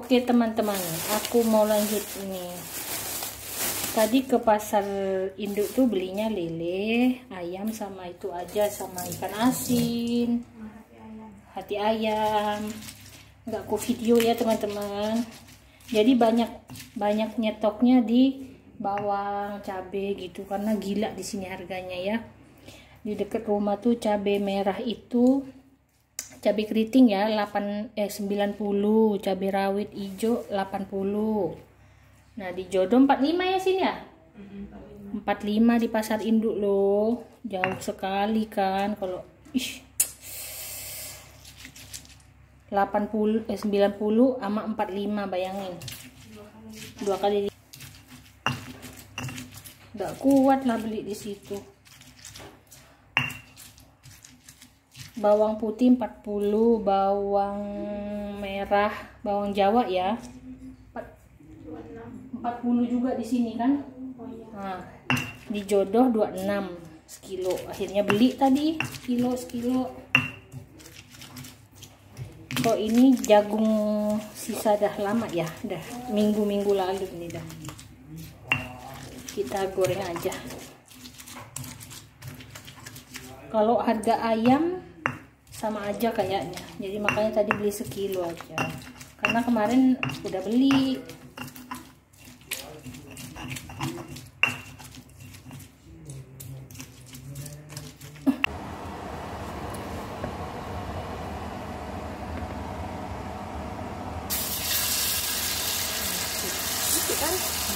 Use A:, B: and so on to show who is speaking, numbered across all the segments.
A: Oke teman-teman, aku mau lanjut ini. Tadi ke pasar induk tuh belinya lele, ayam sama itu aja, sama ikan asin, hati ayam. Nggak aku video ya teman-teman. Jadi banyak nyetoknya di bawang, cabai gitu karena gila di sini harganya ya. Di dekat rumah tuh cabai merah itu cabai keriting ya 90, cabai rawit hijau 80. Nah, di Jodoh 45 ya sini ya? 45 di pasar induk loh. Jauh sekali kan kalau 90 sama 45 bayangin. Dua kali. Nggak kuat lah beli di situ. Bawang putih 40, bawang merah, bawang Jawa ya 40 juga di sini kan. Nah, di Jodoh 26 sekilo. Akhirnya beli tadi sekilo. Kok ini jagung sisa dah lama ya, dah minggu lalu ini dah. Kita goreng aja. Kalau harga ayam sama aja kayaknya, jadi makanya tadi beli sekilo aja karena kemarin udah beli. Kan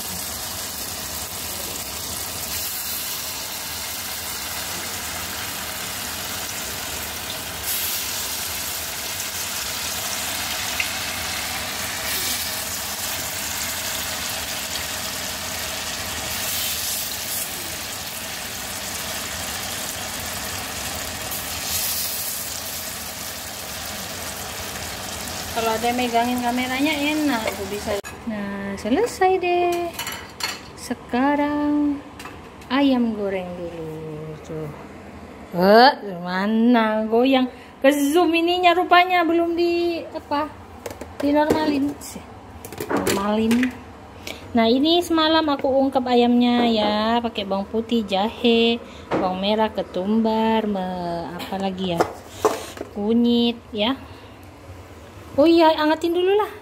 A: kalau ada megangin kameranya enak, aku bisa. Nah, selesai deh. Sekarang ayam goreng dulu tuh. Mana goyang ke zoom ininya, rupanya belum dinormalin. Nah, ini semalam aku ungkep ayamnya ya, pakai bawang putih, jahe, bawang merah, ketumbar, apa lagi ya, kunyit ya. Oh iya, angetin dulu lah.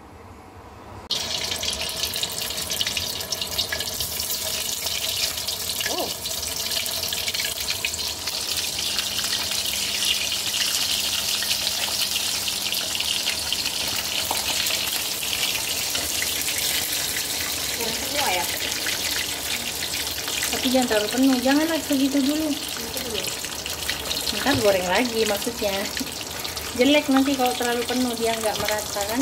A: Oh. Kurang semua ya. Tapi jangan terlalu penuh, janganlah segitu dulu. Ntar goreng lagi maksudnya. Jelek nanti kalau terlalu penuh, dia nggak merata kan.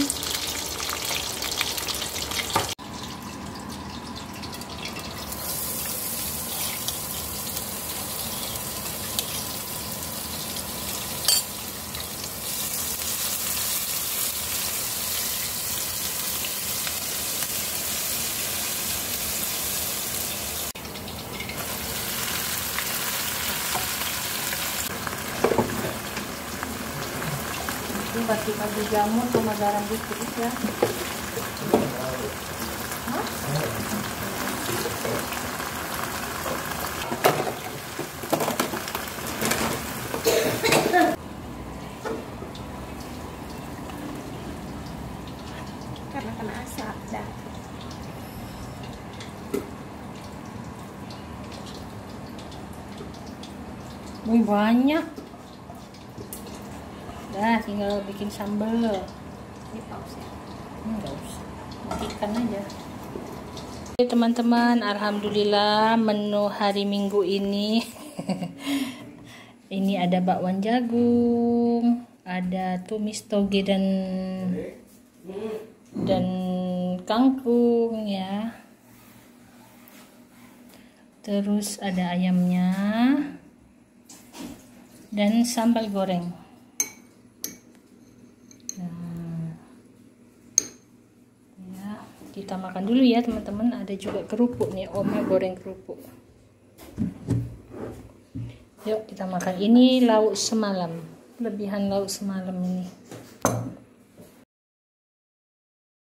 A: Ini kasih jamur sama garam dikit ya. Karena kena asap dah. Wih, banyak. Dah, tinggal bikin sambal. Ini paus ya? Enggak usah, matikan aja. Oke teman-teman, alhamdulillah menu hari Minggu ini ini ada bakwan jagung, ada tumis toge dan kangkung ya. Terus ada ayamnya dan sambal goreng. Kita makan dulu ya teman-teman. Ada juga kerupuk nih, Oma goreng kerupuk. Yuk kita makan. Ini lauk semalam, lebihan lauk semalam ini.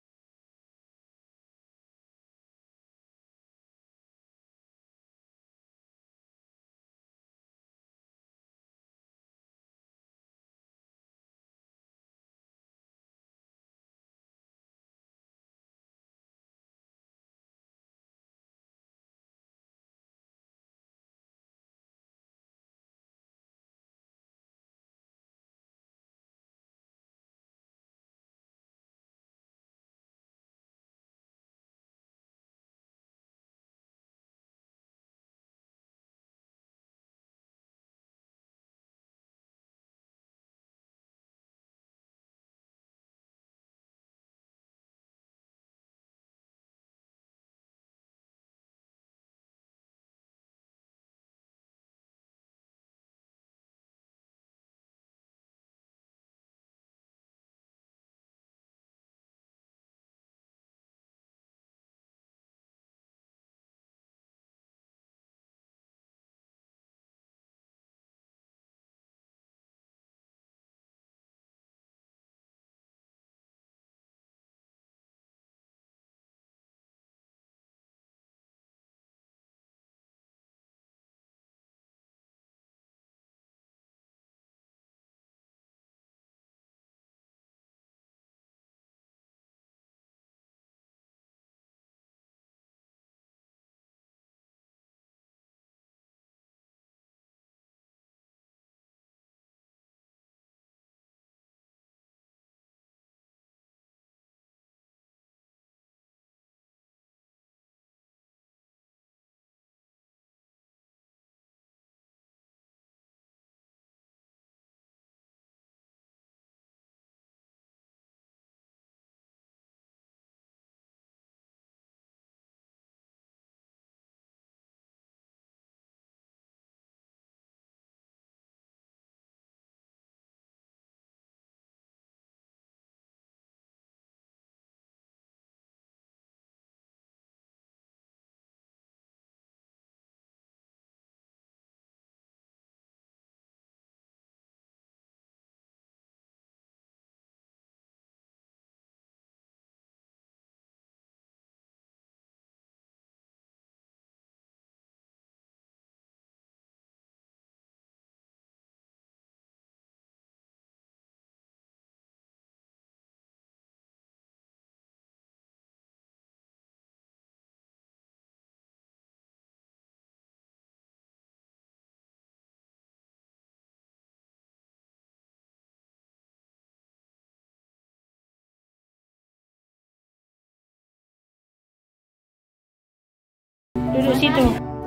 A: Duduk situ.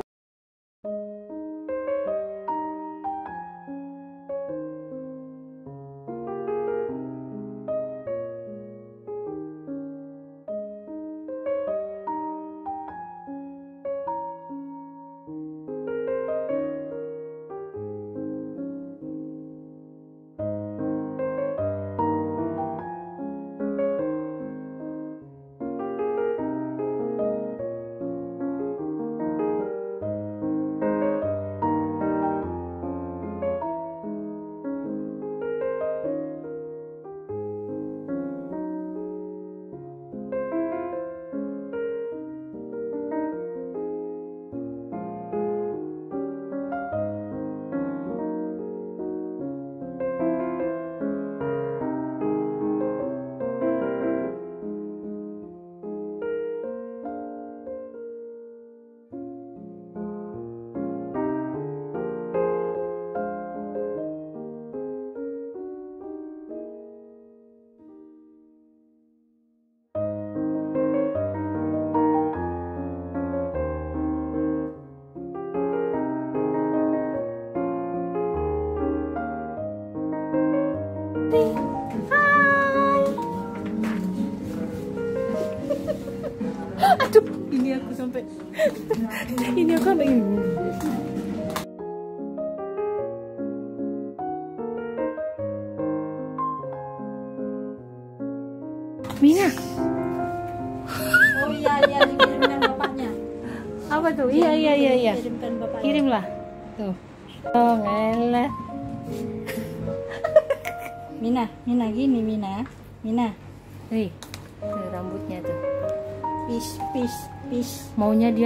A: Aduh, ini aku sampai ini aku sampai ini. Mina.
B: Oh iya, dikirimkan bapaknya.
A: Apa tuh? Iya.
B: Kirimkan bapaknya.
A: Kirimlah. Tuh. Oh, ngelah.
B: Mina gini Mina.
A: Tuh rambutnya tuh.
B: Peace.
A: Maunya dia